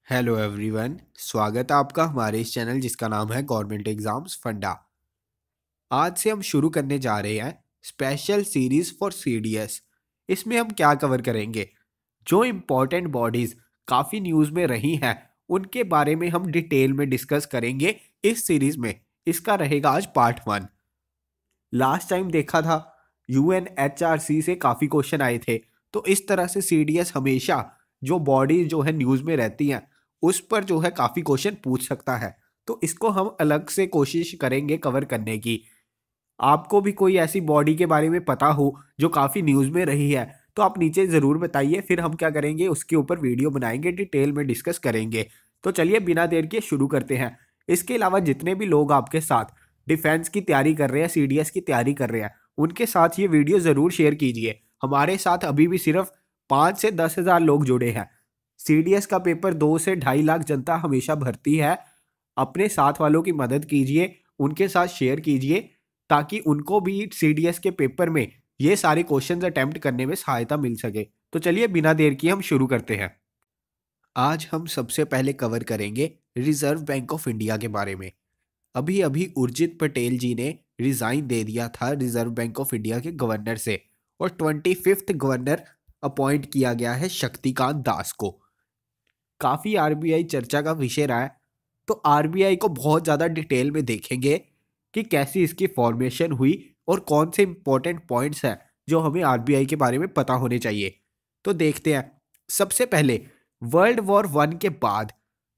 Hello everyone, स्वागत है आपका हमारे इस चैनल जिसका नाम है गवर्नमेंट एग्जाम्स फंडा। आज से हम शुरू करने जा रहे हैं स्पेशल सीरीज फॉर सीडीएस। इसमें हम क्या कवर करेंगे, जो इम्पोर्टेंट बॉडीज काफ़ी न्यूज़ में रही हैं उनके बारे में हम डिटेल में डिस्कस करेंगे इस सीरीज में। इसका रहेगा आज पार्ट 1। लास्ट टाइम देखा था यूएनएचआरसी से काफ़ी क्वेश्चन आए थे, तो इस तरह से सीडीएस हमेशा जो बॉडी जो है न्यूज़ में रहती हैं उस पर जो है काफ़ी क्वेश्चन पूछ सकता है। तो इसको हम अलग से कोशिश करेंगे कवर करने की। आपको भी कोई ऐसी बॉडी के बारे में पता हो जो काफ़ी न्यूज़ में रही है तो आप नीचे ज़रूर बताइए, फिर हम क्या करेंगे उसके ऊपर वीडियो बनाएंगे, डिटेल में डिस्कस करेंगे। तो चलिए बिना देर के शुरू करते हैं। इसके अलावा जितने भी लोग आपके साथ डिफेंस की तैयारी कर रहे हैं, सीडीएस की तैयारी कर रहे हैं, उनके साथ ये वीडियो ज़रूर शेयर कीजिए। हमारे साथ अभी भी सिर्फ 5 से 10 हज़ार लोग जुड़े हैं। सीडीएस का पेपर 2 से 2.5 लाख जनता हमेशा भरती है। अपने साथ वालों की मदद कीजिए, उनके साथ शेयर कीजिए ताकि उनको भी सीडीएस के पेपर में ये सारे क्वेश्चंस अटेम्प्ट करने में सहायता मिल सके। तो चलिए बिना देर किए हम शुरू करते हैं। आज हम सबसे पहले कवर करेंगे रिजर्व बैंक ऑफ इंडिया के बारे में। अभी अभी उर्जित पटेल जी ने रिजाइन दे दिया था रिजर्व बैंक ऑफ इंडिया के गवर्नर से, और 25th गवर्नर अपॉइंट किया गया है शक्तिकांत दास को। काफ़ी आरबीआई चर्चा का विषय रहा है, तो आरबीआई को बहुत ज़्यादा डिटेल में देखेंगे कि कैसी इसकी फॉर्मेशन हुई और कौन से इंपॉर्टेंट पॉइंट्स हैं जो हमें आरबीआई के बारे में पता होने चाहिए। तो देखते हैं। सबसे पहले वर्ल्ड वॉर 1 के बाद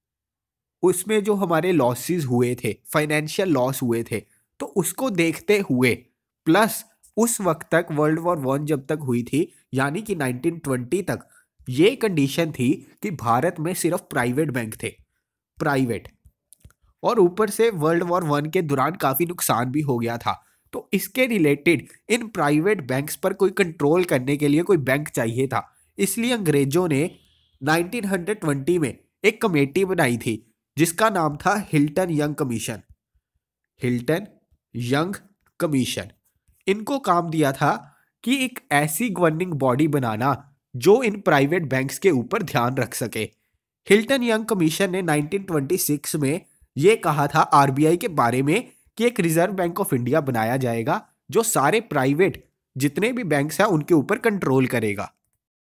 उसमें जो हमारे लॉसेस हुए थे, फाइनेंशियल लॉस हुए थे, तो उसको देखते हुए प्लस उस वक्त तक वर्ल्ड वॉर 1 जब तक हुई थी यानी कि 1920 तक ये कंडीशन थी कि भारत में सिर्फ प्राइवेट बैंक थे, प्राइवेट। और ऊपर से वर्ल्ड वॉर 1 के दौरान काफ़ी नुकसान भी हो गया था। तो इसके रिलेटेड इन प्राइवेट बैंक्स पर कोई कंट्रोल करने के लिए कोई बैंक चाहिए था। इसलिए अंग्रेजों ने 1920 में एक कमेटी बनाई थी जिसका नाम था Hilton Young commission. Hilton Young commission इनको काम दिया था कि एक ऐसी गवर्निंग बॉडी बनाना जो इन प्राइवेट बैंक्स के ऊपर ध्यान रख सके। हिल्टन यंग कमीशन ने 1926 में ये कहा था आरबीआई के बारे में कि एक रिजर्व बैंक ऑफ इंडिया बनाया जाएगा जो सारे प्राइवेट जितने भी बैंक्स हैं उनके ऊपर कंट्रोल करेगा।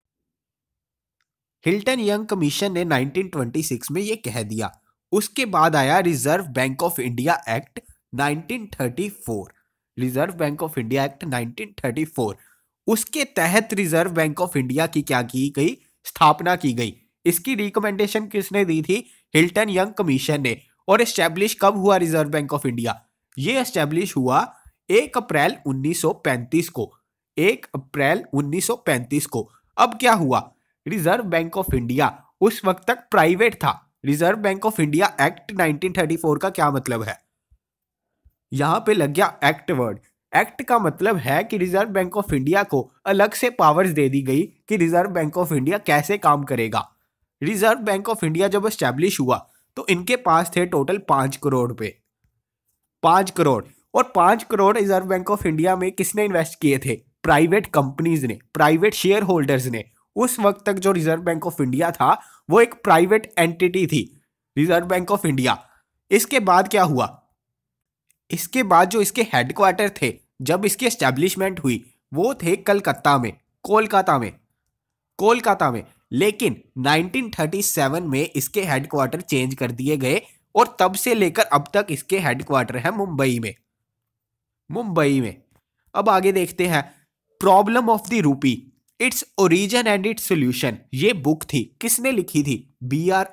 हिल्टन यंग कमीशन ने 1926 में ये कह दिया। उसके बाद आया reserve bank of India act 1934। Reserve bank of India act 1934, उसके तहत रिजर्व बैंक ऑफ इंडिया की क्या की गई, स्थापना की गई। इसकी रिकमेंडेशन किसने दी थी? हिल्टन यंग कमीशन ने। और एस्टेब्लिश कब हुआ रिजर्व बैंक ऑफ इंडिया? ये एस्टेब्लिश हुआ 1 अप्रैल 1935 को। 1 अप्रैल 1935 को। अब क्या हुआ, रिजर्व बैंक ऑफ इंडिया उस वक्त तक प्राइवेट था। Reserve bank of India act 1934 का क्या मतलब है? यहां पे लग गया एक्ट वर्ड। एक्ट का मतलब है कि रिजर्व बैंक ऑफ इंडिया को अलग से पावर्स दे दी गई कि रिजर्व बैंक ऑफ इंडिया कैसे काम करेगा। रिजर्व बैंक ऑफ इंडिया जब एस्टैब्लिश हुआ तो इनके पास थे टोटल 5 करोड़ रुपए। 5 करोड़। और 5 crore reserve bank of India में किसने इन्वेस्ट किए थे? प्राइवेट कंपनीज ने, प्राइवेट शेयर होल्डर्स ने। उस वक्त तक जो रिजर्व बैंक ऑफ इंडिया था वो एक प्राइवेट एंटिटी थी, रिजर्व बैंक ऑफ इंडिया। इसके बाद क्या हुआ? इसके बाद जो इसके हेडक्वार्टर थे जब इसकी एस्टेब्लिशमेंट हुई वो थे कलकत्ता में, कोलकाता में। लेकिन 1937 में इसके हेडक्वार्टर चेंज कर दिए गए और तब से लेकर अब तक इसके हेडक्वार्टर है मुंबई में। अब आगे देखते हैं। Problem of the rupee, its origin and its solution. ये बुक थी, किसने लिखी थी? बी आर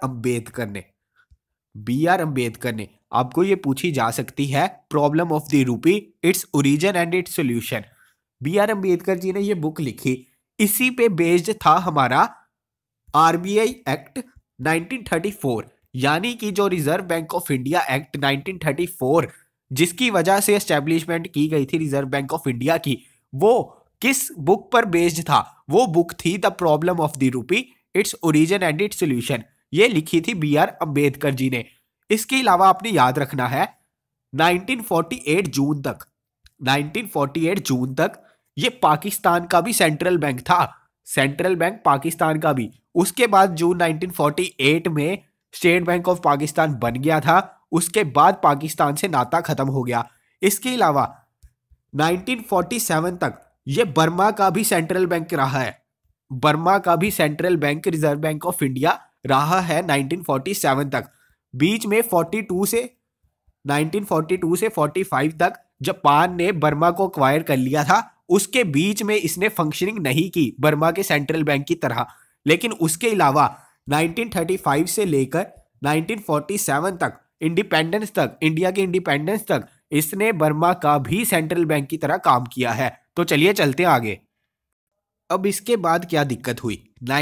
अंबेडकर ने। आपको ये पूछी जा सकती है, problem of the rupee, its origin and its solution. B R Ambedkar ji ने ये बुक लिखी। इसी पे बेस्ड था हमारा आरबीआई एक्ट 1934, यानी कि जो reserve bank of India act 1934 जिसकी वजह से एस्टेब्लिशमेंट की गई थी रिजर्व बैंक ऑफ इंडिया की, वो किस बुक पर बेस्ड था? वो बुक थी the problem of the rupee, its origin and its solution. ये लिखी थी बी आर अंबेडकर जी ने। इसके अलावा आपने याद रखना है 1948 जून तक ये पाकिस्तान का भी सेंट्रल बैंक था, सेंट्रल बैंक पाकिस्तान का भी। उसके बाद जून 1948 में स्टेट बैंक ऑफ पाकिस्तान बन गया था, उसके बाद पाकिस्तान से नाता खत्म हो गया। इसके अलावा 1947 तक ये बर्मा का भी सेंट्रल बैंक रहा है। बर्मा का भी central bank Reserve bank of India रहा है 1947 तक। बीच में 1942 से 45 तक जापान ने बर्मा को अक्वायर कर लिया था। उसके बीच में इसने फंक्शनिंग नहीं की बर्मा के सेंट्रल बैंक की तरह। लेकिन उसके अलावा 1935 से लेकर 1947 तक, इंडिपेंडेंस तक, इंडिया के इंडिपेंडेंस तक इसने बर्मा का भी सेंट्रल बैंक की तरह काम किया है। तो चलिए चलते हैं आगे। अब इसके बाद क्या दिक्कत हुई?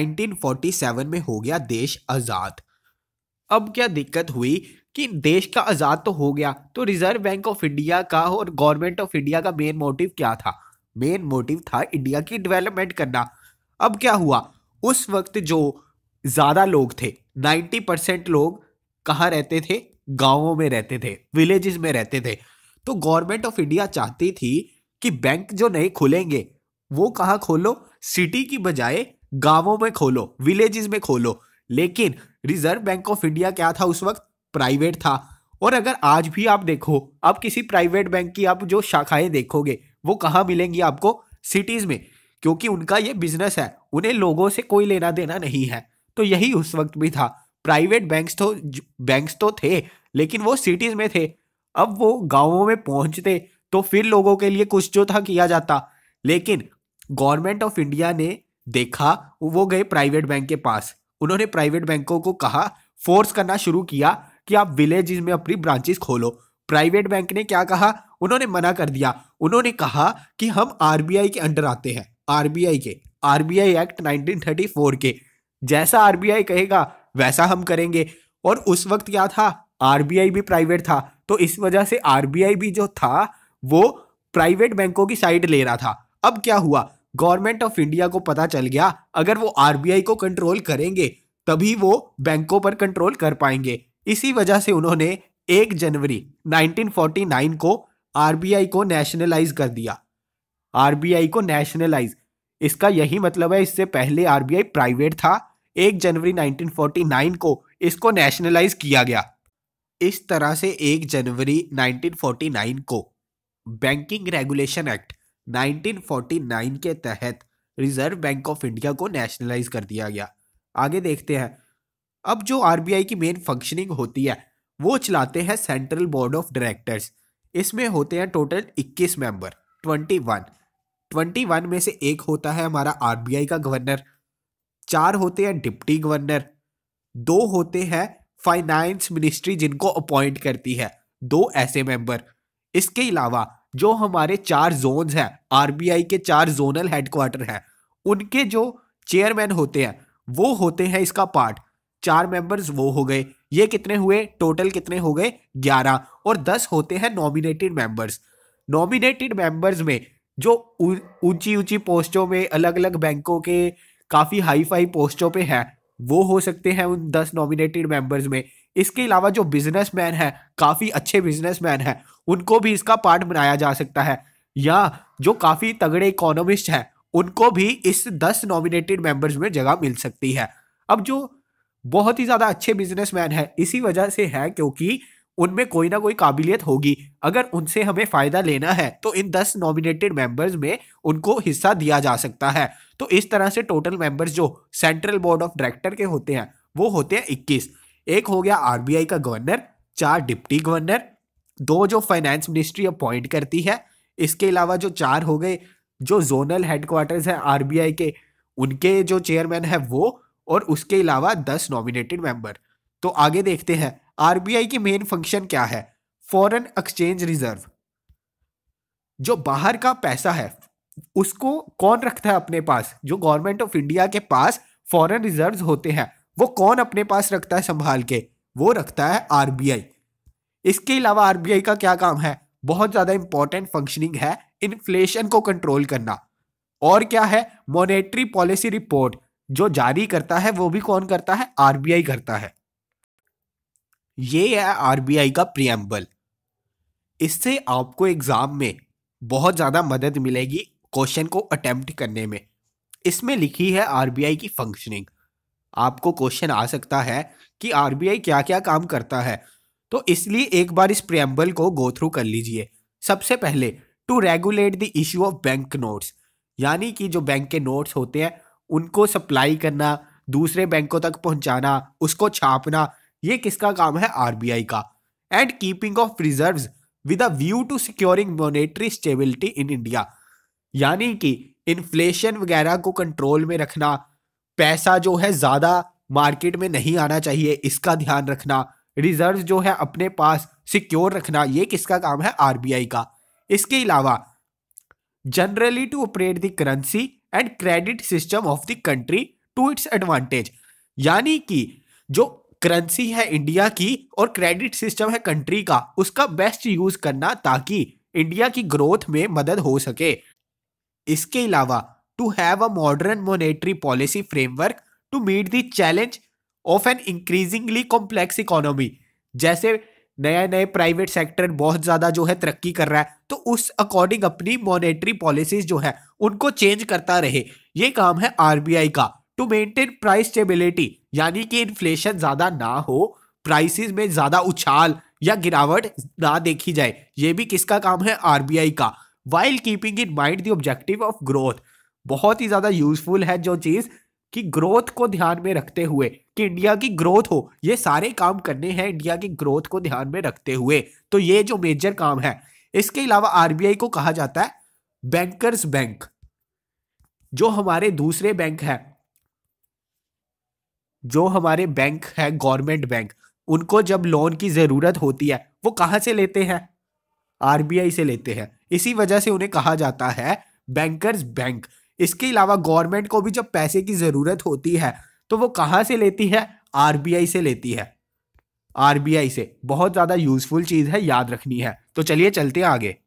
1947 में हो गया देश आजाद। अब क्या दिक्कत हुई कि देश का आजाद तो हो गया, तो रिजर्व बैंक ऑफ इंडिया का और गवर्नमेंट ऑफ इंडिया का मेन मोटिव क्या था? मेन मोटिव था इंडिया की डेवलपमेंट करना। अब क्या हुआ, उस वक्त जो ज्यादा लोग थे, 90% लोग कहाँ रहते थे? गांवों में रहते थे, विलेजेस में रहते थे। तो गवर्नमेंट ऑफ इंडिया चाहती थी कि बैंक जो नए खुलेंगे वो कहाँ खोलो? सिटी की बजाय गांवों में खोलो, विलेजेस में खोलो। लेकिन रिजर्व बैंक ऑफ इंडिया क्या था उस वक्त? प्राइवेट था। और अगर आज भी आप देखो, आप किसी प्राइवेट बैंक की आप जो शाखाएं देखोगे वो कहाँ मिलेंगी आपको? सिटीज में, क्योंकि उनका ये बिजनेस है, उन्हें लोगों से कोई लेना देना नहीं है। तो यही उस वक्त भी था, प्राइवेट बैंक्स तो थे, लेकिन वो सिटीज में थे। अब वो गांवों में पहुंचते तो फिर लोगों के लिए कुछ जो था किया जाता। लेकिन गवर्नमेंट ऑफ इंडिया ने देखा, वो गए प्राइवेट बैंक के पास, उन्होंने प्राइवेट बैंकों को कहा, फोर्स करना शुरू किया कि आप विलेजेस में अपनी ब्रांचेस खोलो। प्राइवेट बैंक ने क्या कहा? उन्होंने मना कर दिया। उन्होंने कहा कि हम आरबीआई के अंडर आते हैं, आरबीआई एक्ट 1934 के, जैसा आरबीआई कहेगा वैसा हम करेंगे। और उस वक्त क्या था, आरबीआई भी प्राइवेट था, तो इस वजह से आरबीआई भी जो था वो प्राइवेट बैंकों की साइड ले रहा था। अब क्या हुआ, गवर्नमेंट ऑफ इंडिया को पता चल गया अगर वो आरबीआई को कंट्रोल करेंगे तभी वो बैंकों पर कंट्रोल कर पाएंगे। इसी वजह से उन्होंने 1 जनवरी 1949 को आरबीआई को नेशनलाइज कर दिया। आरबीआई को नेशनलाइज, इसका यही मतलब है, इससे पहले आरबीआई प्राइवेट था। 1 जनवरी 1949 को इसको नेशनलाइज किया गया। इस तरह से 1 जनवरी 1949 को बैंकिंग रेगुलेशन एक्ट 1949 के तहत रिजर्व बैंक ऑफ इंडिया को नेशनलाइज कर दिया गया। आगे देखते हैं। अब जो आरबीआई की मेन फंक्शनिंग होती है वो चलाते हैं सेंट्रल बोर्ड ऑफ डायरेक्टर्स। इसमें होते हैं टोटल 21 मेंबर, 21 में से एक होता है हमारा आरबीआई का गवर्नर, 4 होते हैं डिप्टी गवर्नर, 2 होते हैं फाइनेंस मिनिस्ट्री जिनको अपॉइंट करती है, 2 ऐसे मेंबर। इसके अलावा जो हमारे 4 जोन्स हैं, आरबीआई के 4 जोनल हेडक्वार्टर हैं, उनके जो चेयरमैन होते हैं वो होते हैं इसका पार्ट। 4 मेंबर्स वो हो गए। ये कितने हुए? टोटल कितने हो गए? 11। और 10 होते हैं नॉमिनेटेड मेंबर्स। नॉमिनेटेड मेंबर्स में जो ऊंची ऊंची पोस्टों में, अलग अलग बैंकों के काफी हाई फाई पोस्टों पे है, वो हो सकते हैं उन 10 नॉमिनेटेड मेंबर्स में। इसके अलावा जो बिजनेसमैन है, काफी अच्छे बिजनेसमैन है, उनको भी इसका पार्ट बनाया जा सकता है। या जो काफी तगड़े इकोनॉमिस्ट हैं उनको भी इस 10 नॉमिनेटेड मेंबर्स में जगह मिल सकती है। अब जो बहुत ही ज्यादा अच्छे बिजनेसमैन है इसी वजह से है क्योंकि उनमें कोई ना कोई काबिलियत होगी। अगर उनसे हमें फायदा लेना है तो इन 10 नॉमिनेटेड मेंबर्स में उनको हिस्सा दिया जा सकता है। तो इस तरह से टोटल मेंबर्स जो सेंट्रल बोर्ड ऑफ डायरेक्टर के होते हैं वो होते हैं 21। एक हो गया आरबीआई का गवर्नर, 4 डिप्टी गवर्नर, 2 जो फाइनेंस मिनिस्ट्री अपॉइंट करती है। इसके अलावा जो 4 हो गए जो जोनल हेडक्वार्टर्स हैं आरबीआई के, उनके जो चेयरमैन है वो, और उसके अलावा 10 नॉमिनेटेड मेंबर। तो आगे देखते हैं आरबीआई की मेन फंक्शन क्या है। फॉरेन एक्सचेंज रिजर्व, जो बाहर का पैसा है उसको कौन रखता है अपने पास? जो गवर्नमेंट ऑफ इंडिया के पास फॉरेन रिजर्व्स होते हैं वो कौन अपने पास रखता है संभाल के? वो रखता है आरबीआई। इसके अलावा आरबीआई का क्या काम है? बहुत ज्यादा इंपॉर्टेंट फंक्शनिंग है इन्फ्लेशन को कंट्रोल करना। और क्या है? मॉनेटरी पॉलिसी रिपोर्ट जो जारी करता है वो भी कौन करता है? आरबीआई करता है। ये है आरबीआई का प्रियम्बल। इससे आपको एग्जाम में बहुत ज्यादा मदद मिलेगी क्वेश्चन को अटेम्प्ट करने में। इसमें लिखी है आरबीआई की फंक्शनिंग। आपको क्वेश्चन आ सकता है कि आरबीआई क्या क्या काम करता है। तो इसलिए एक बार इस प्रेम्बल को गो थ्रू कर लीजिए। सबसे पहले, to regulate the issue of bank notes, यानी कि जो बैंक के नोट्स होते हैं उनको सप्लाई करना, दूसरे बैंकों तक पहुंचाना, उसको छापना, ये किसका काम है? आरबीआई का। And keeping of reserves with a view to securing monetary stability in India, यानी कि इन्फ्लेशन वगैरह को कंट्रोल में रखना, पैसा जो है ज्यादा मार्केट में नहीं आना चाहिए, इसका ध्यान रखना, रिजर्व जो है अपने पास सिक्योर रखना, ये किसका काम है? आरबीआई का। इसके अलावा generally to operate the currency and credit system of the country to its advantage, यानी कि जो करेंसी है इंडिया की और क्रेडिट सिस्टम है कंट्री का, उसका बेस्ट यूज करना ताकि इंडिया की ग्रोथ में मदद हो सके। इसके अलावा to have a modern monetary policy framework to meet the challenge of an increasingly complex economy, जैसे नया नए प्राइवेट सेक्टर बहुत ज्यादा जो है तरक्की कर रहा है, तो उस अकॉर्डिंग अपनी मॉनेटरी पॉलिसीज जो है उनको चेंज करता रहे, ये काम है आरबीआई का। टू मेंटेन प्राइस स्टेबिलिटी, यानी कि इन्फ्लेशन ज्यादा ना हो, प्राइसेस में ज्यादा उछाल या गिरावट ना देखी जाए, ये भी किसका काम है? आरबीआई का। While keeping in mind the objective of growth, बहुत ही ज्यादा यूजफुल है जो चीज कि ग्रोथ को ध्यान में रखते हुए कि इंडिया की ग्रोथ हो, ये सारे काम करने हैं इंडिया की ग्रोथ को ध्यान में रखते हुए। तो ये जो मेजर काम है। इसके अलावा आरबीआई को कहा जाता है बैंकर्स बैंक। जो हमारे दूसरे बैंक है, जो हमारे बैंक है गवर्नमेंट बैंक, उनको जब लोन की जरूरत होती है वो कहां से लेते हैं? आरबीआई से लेते हैं। इसी वजह से उन्हें कहा जाता है बैंकर्स बैंक। इसके अलावा गवर्नमेंट को भी जब पैसे की जरूरत होती है तो वो कहां से लेती है? आरबीआई से लेती है। आरबीआई से बहुत ज्यादा यूजफुल चीज है, याद रखनी है। तो चलिए चलते हैं आगे।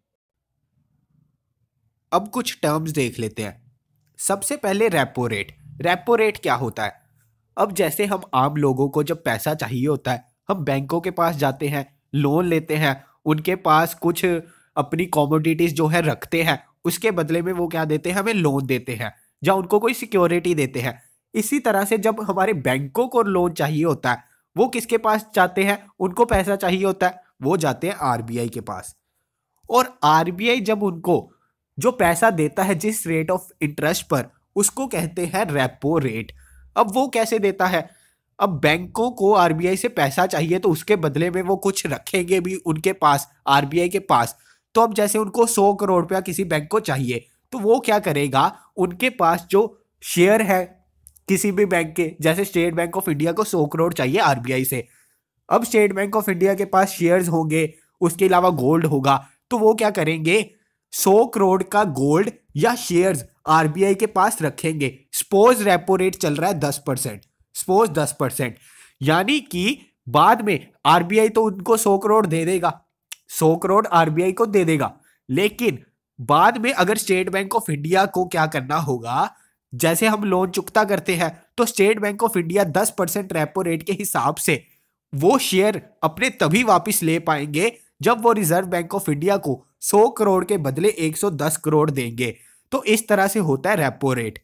अब कुछ टर्म्स देख लेते हैं। सबसे पहले रेपो रेट। रेपो रेट क्या होता है? अब जैसे हम आम लोगों को जब पैसा चाहिए होता है, हम बैंकों के पास जाते हैं, लोन लेते हैं, उनके पास कुछ अपनी कॉमोडिटीज जो है रखते हैं, उसके बदले में वो क्या देते हैं? हमें लोन देते हैं या उनको कोई सिक्योरिटी देते हैं। इसी तरह से जब हमारे बैंकों को लोन चाहिए होता है, वो किसके पास जाते हैं? उनको पैसा चाहिए होता है, वो जाते हैं आरबीआई के पास। और आरबीआई जब उनको जो पैसा देता है जिस रेट ऑफ इंटरेस्ट पर, उसको कहते हैं रेपो रेट। अब वो कैसे देता है? अब बैंकों को आरबीआई से पैसा चाहिए तो उसके बदले में वो कुछ रखेंगे भी उनके पास, आरबीआई के पास। तो अब जैसे उनको 100 करोड़ रुपया किसी बैंक को चाहिए, तो वो क्या करेगा? उनके पास जो शेयर है किसी भी बैंक के, जैसे स्टेट बैंक ऑफ इंडिया को 100 करोड़ चाहिए आरबीआई से, अब स्टेट बैंक ऑफ इंडिया के पास शेयर्स होंगे, उसके अलावा गोल्ड होगा, तो वो क्या करेंगे? 100 करोड़ का गोल्ड या शेयर्स आरबीआई के पास रखेंगे। सपोज रेपो रेट चल रहा है 10%, सपोज 10%, यानी कि बाद में आरबीआई तो उनको 100 करोड़ दे देगा, 100 करोड़ आरबीआई को दे देगा, लेकिन बाद में अगर स्टेट बैंक ऑफ इंडिया को क्या करना होगा? जैसे हम लोन चुकता करते हैं, तो State Bank of India 10% repo rate के हिसाब से वो शेयर अपने तभी वापस ले पाएंगे जब वो रिजर्व बैंक ऑफ इंडिया को 100 करोड़ के बदले 110 करोड़ देंगे। तो इस तरह से होता है रेपो रेट।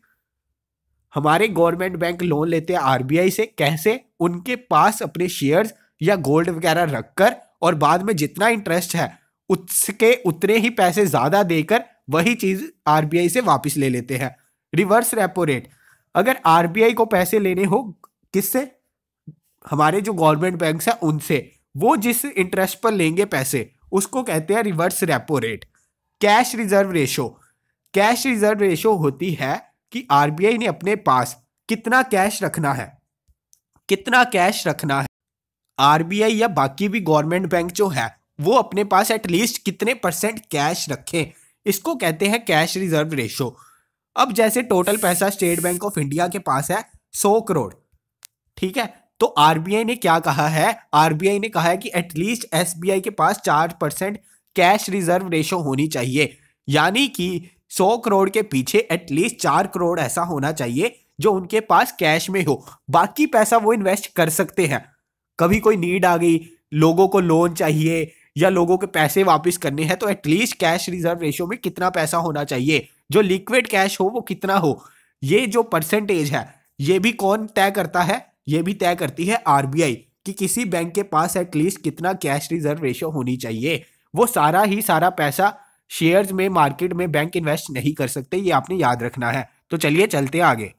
हमारे गवर्नमेंट बैंक लोन लेते हैं आरबीआई से, कैसे? उनके पास अपने शेयर्स या गोल्ड वगैरह रखकर, और बाद में जितना इंटरेस्ट है उसके उतने ही पैसे ज्यादा देकर वही चीज आरबीआई से वापस ले लेते हैं। रिवर्स रेपो रेट, अगर आरबीआई को पैसे लेने हो किससे? हमारे जो गवर्नमेंट बैंक्स हैं उनसे, वो जिस इंटरेस्ट पर लेंगे पैसे उसको कहते हैं reverse repo rate. Cash reserve ratio, cash reserve ratio होती है कि आरबीआई ने अपने पास कितना कैश रखना है, कितना कैश रखना है। आरबीआई या बाकी भी गवर्नमेंट बैंक जो है वो अपने पास एटलीस्ट कितने परसेंट कैश रखें, इसको कहते हैं कैश रिजर्व रेशो। अब जैसे टोटल पैसा स्टेट बैंक ऑफ इंडिया के पास है 100 करोड़, ठीक है, तो आरबीआई ने क्या कहा है? आरबीआई ने कहा है कि एटलीस्ट एसबीआई के पास 4% कैश रिजर्व रेशो होनी चाहिए, यानी कि 100 करोड़ के पीछे एटलीस्ट 4 करोड़ ऐसा होना चाहिए जो उनके पास कैश में हो। बाकी पैसा वो इन्वेस्ट कर सकते हैं, कभी कोई नीड आ गई, लोगों को लोन चाहिए या लोगों के पैसे वापस करने हैं, तो एटलीस्ट कैश रिजर्व रेशो में कितना पैसा होना चाहिए, जो लिक्विड कैश हो वो कितना हो। ये जो परसेंटेज है ये भी कौन तय करता है? ये भी तय करती है आरबीआई कि किसी बैंक के पास एटलीस्ट कितना कैश रिजर्व रेशियो होनी चाहिए। वो सारा ही सारा पैसा शेयर्स में, मार्केट में बैंक इन्वेस्ट नहीं कर सकते, ये आपने याद रखना है। तो चलिए चलते हैं आगे।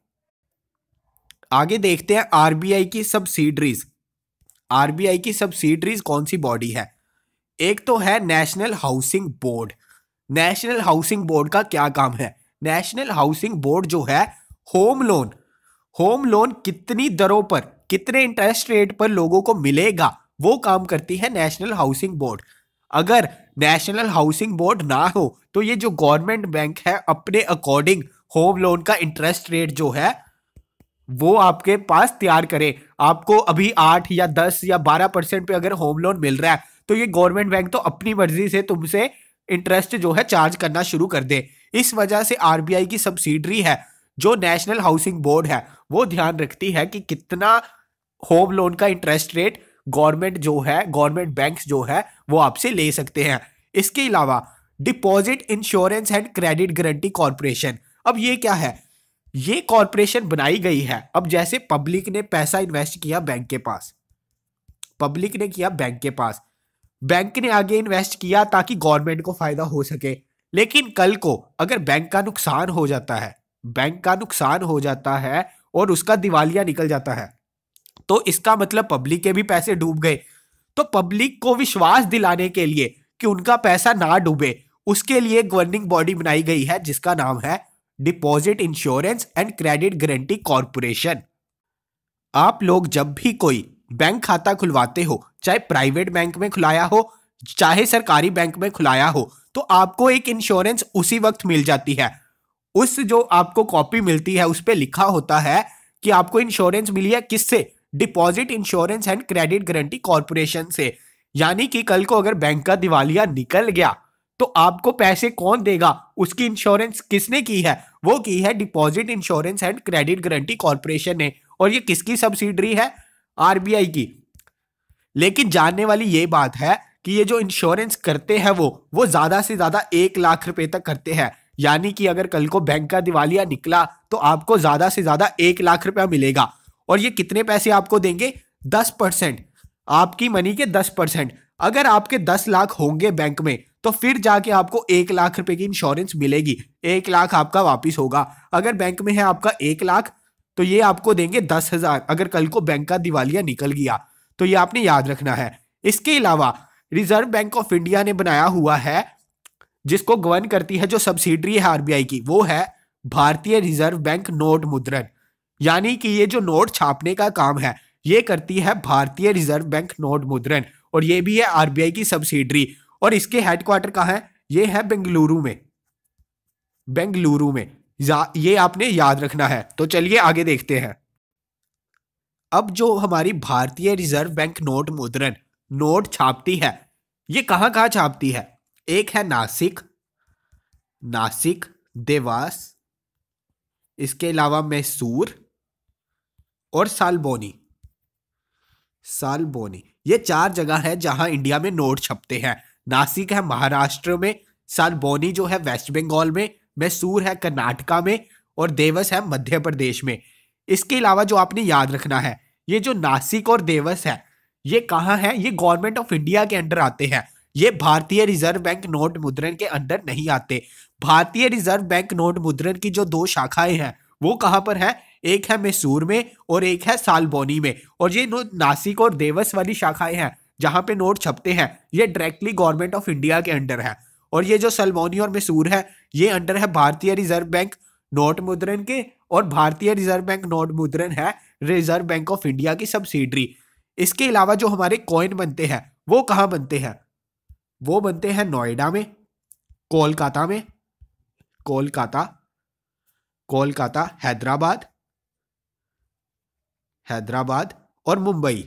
आगे देखते हैं आरबीआई की सब्सिडरीज। आरबीआई की सब्सिडरीज कौन सी बॉडी है? एक तो है National Housing Board. National Housing Board का क्या काम है? नेशनल हाउसिंग बोर्ड जो है होम लोन कितनी दरों पर, कितने इंटरेस्ट रेट पर लोगों को मिलेगा, वो काम करती है नेशनल हाउसिंग बोर्ड। अगर नेशनल हाउसिंग बोर्ड ना हो तो ये जो गवर्नमेंट बैंक है अपने अकॉर्डिंग होम लोन का इंटरेस्ट रेट जो है वो आपके पास तैयार करे। आपको अभी 8 या 10 या 12% पे अगर होम लोन मिल रहा है तो ये गवर्नमेंट बैंक तो अपनी मर्जी से तुमसे इंटरेस्ट जो है चार्ज करना शुरू कर दे। इस वजह से आरबीआई की सब्सिडरी है जो नेशनल हाउसिंग बोर्ड है वो ध्यान रखती है कि कितना होम लोन का इंटरेस्ट रेट गवर्नमेंट बैंक्स जो है वो आपसे ले सकते हैं। इसके अलावा Deposit Insurance and Credit Guarantee Corporation. अब ये क्या है? ये कॉर्पोरेशन बनाई गई है। अब जैसे पब्लिक ने पैसा इन्वेस्ट किया बैंक के पास, पब्लिक ने किया बैंक के पास, बैंक ने आगे इन्वेस्ट किया ताकि गवर्नमेंट को फायदा हो सके। लेकिन कल को अगर बैंक का नुकसान हो जाता है, बैंक का नुकसान हो जाता है और उसका दिवालिया निकल जाता है, तो इसका मतलब पब्लिक के भी पैसे डूब गए। तो पब्लिक को विश्वास दिलाने के लिए कि उनका पैसा ना डूबे, उसके लिए गवर्निंग बॉडी बनाई गई है जिसका नाम है Deposit Insurance and Credit Guarantee Corporation. आप लोग जब भी कोई बैंक खाता खुलवाते हो, चाहे प्राइवेट बैंक में खुलाया हो चाहे सरकारी बैंक में खुलाया हो, तो आपको एक इंश्योरेंस उसी वक्त मिल जाती है। उस जो आपको कॉपी मिलती है उस पे लिखा होता है कि आपको इंश्योरेंस मिली है किससे? Deposit Insurance and Credit Guarantee Corporation से। यानी कि कल को अगर बैंक का दिवालिया निकल गया तो आपको पैसे कौन देगा? उसकी इंश्योरेंस किसने की है? वो की है Deposit Insurance and Credit Guarantee Corporation ने। और ये किसकी सब्सिडरी है? आरबीआई की। लेकिन जानने वाली ये बात है कि ये जो इंश्योरेंस करते हैं वो ज्यादा से ज्यादा 1 लाख रुपए तक करते हैं। यानी कि अगर कल को बैंक का दिवालिया निकला तो आपको ज्यादा से ज्यादा 1 लाख रुपया मिलेगा। और ये कितने पैसे आपको देंगे? 10%, आपकी मनी के 10%। अगर आपके 10 लाख होंगे बैंक में तो फिर जाके आपको 1 लाख रुपए की इंश्योरेंस मिलेगी। 1 लाख आपका वापिस होगा। अगर बैंक में है आपका 1 लाख तो ये आपको देंगे 10,000 अगर कल को बैंक का दिवालिया निकल गया। तो ये आपने याद रखना है। इसके अलावा रिजर्व बैंक ऑफ इंडिया ने बनाया हुआ है, जिसको गवर्न करती है, जो सब्सिडरी है आरबीआई की, वो है भारतीय रिजर्व बैंक नोट मुद्रण। यानी कि ये जो नोट छापने का काम है ये करती है भारतीय रिजर्व बैंक नोट मुद्रण, और ये भी है आरबीआई की सब्सिडरी। और इसके हेडक्वार्टर कहाँ है? ये है बेंगलुरु में। बेंगलुरु में ये आपने याद रखना है। तो चलिए आगे देखते हैं। अब जो हमारी भारतीय रिजर्व बैंक नोट मुद्रण नोट छापती है, ये कहां कहां छापती है? एक है नासिक, देवास, इसके अलावा मैसूर और सालबोनी। ये 4 जगह है जहां इंडिया में नोट छपते हैं। नासिक है महाराष्ट्र में, सालबोनी जो है वेस्ट बंगाल में, मैसूर है कर्नाटका में और देवस है मध्य प्रदेश में। इसके अलावा जो आपने याद रखना है, ये जो नासिक और देवस है ये कहाँ है? ये गवर्नमेंट ऑफ इंडिया के अंडर आते हैं। ये भारतीय रिजर्व बैंक नोट मुद्रण के अंडर नहीं आते। भारतीय रिजर्व बैंक नोट मुद्रण की जो 2 शाखाएं हैं वो कहां पर है? एक है मैसूर में और एक है सालबोनी में। और ये नासिक और देवस वाली शाखाएं हैं जहां पे नोट छपते हैं, ये डायरेक्टली गवर्नमेंट ऑफ इंडिया के अंडर है। और ये जो सालबोनी और मैसूर है ये अंडर है भारतीय रिजर्व बैंक नोट मुद्रण के, और भारतीय रिजर्व बैंक नोट मुद्रण है रिजर्व बैंक ऑफ इंडिया की सब्सिडरी। इसके अलावा जो हमारे कॉइन बनते हैं वो कहां बनते हैं? वो बनते हैं नोएडा में, कोलकाता, हैदराबाद और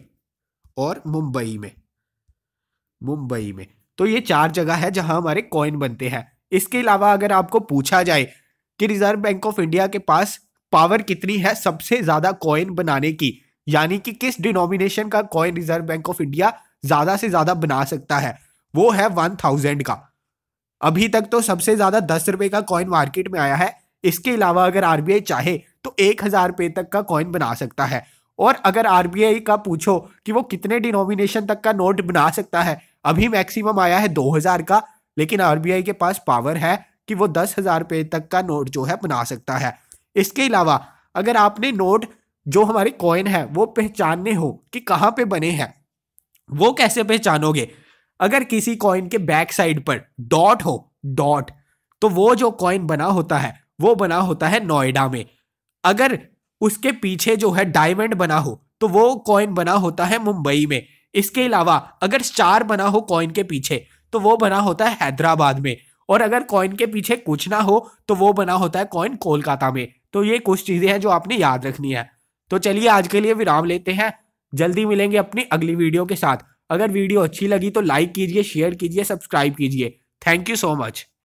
मुंबई में। तो ये 4 जगह है जहां हमारे कॉइन बनते हैं। इसके अलावा अगर आपको पूछा जाए कि रिजर्व बैंक ऑफ इंडिया के पास पावर कितनी है सबसे ज्यादा कॉइन बनाने की, यानी कि किस डिनोमिनेशन का coin Reserve bank of India ज्यादा से ज्यादा बना सकता है, वो है 1000 का। अभी तक तो सबसे ज्यादा 10 रुपए का कॉइन मार्केट में आया है। इसके अलावा अगर आरबीआई चाहे तो 1000 रुपए तक का कॉइन बना सकता है। और अगर आरबीआई का पूछो कि वो कितने डिनोमिनेशन तक का नोट बना सकता है, अभी मैक्सिमम आया है 2000 का, लेकिन आरबीआई के पास पावर है कि वो 10,000 रुपए तक का नोट जो है बना सकता है। इसके अलावा अगर आपने नोट जो हमारे कॉइन है वो पहचानने हो कि कहाँ पे बने हैं, वो कैसे पहचानोगे? अगर किसी कॉइन के बैक साइड पर डॉट हो, डॉट, तो वो जो कॉइन बना होता है वो बना होता है नोएडा में। अगर उसके पीछे जो है डायमंड बना हो तो वो कॉइन बना होता है मुंबई में। इसके अलावा अगर स्टार बना हो कॉइन के पीछे तो वो बना होता है हैदराबाद में। और अगर कॉइन के पीछे कुछ ना हो तो वो बना होता है कॉइन कोलकाता में। तो ये कुछ चीजें हैं जो आपने याद रखनी है। तो चलिए आज के लिए विराम लेते हैं, जल्दी मिलेंगे अपनी अगली वीडियो के साथ। अगर वीडियो अच्छी लगी तो लाइक कीजिए, शेयर कीजिए, सब्सक्राइब कीजिए। Thank you so much.